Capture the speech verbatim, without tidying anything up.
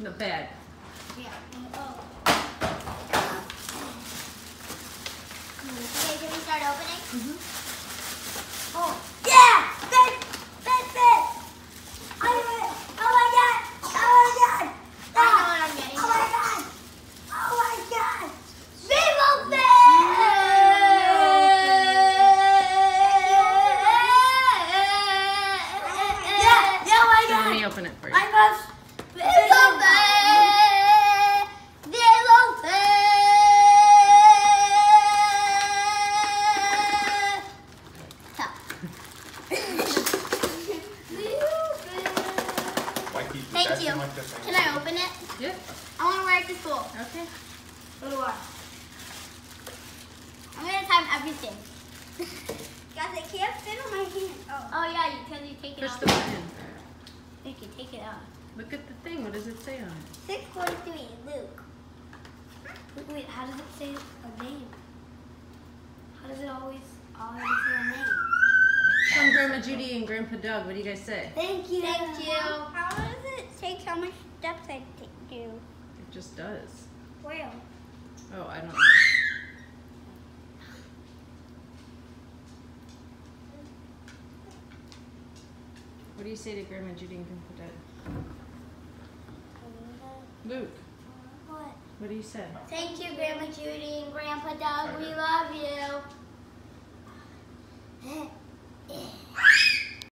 The bag. Yeah. Oh. Okay, can we start opening? Mm-hmm. Oh. Yeah! Bed! Bed! Bed! I do it! Oh my god! Oh my god! I know what I'm getting. Oh my god! Oh my god! Vivo bed! Yeah! Yeah, oh my god! Let me open it for you. I must. Vivo bed! Vivo bed! Stop. Thank you. Can I open it? Yeah. I want to wear it to school. Okay. So do I. I'm going to time everything. Guys, it can't fit on my hand. Oh, oh yeah, you can you take it Push off. the button. You can take it out. Look at the thing. What does it say on it? six forty-three, Luke. Wait, wait, how does it say a name? How does it always, always say a name? From Grandma Judy and Grandpa Doug. What do you guys say? Thank you. Thank you. How does it take how much steps I do? It just does. Where? Oh, I don't know. What do you say to Grandma Judy and Grandpa Doug? Luke, What? what do you say? Thank you, Grandma Judy and Grandpa Doug. We love you.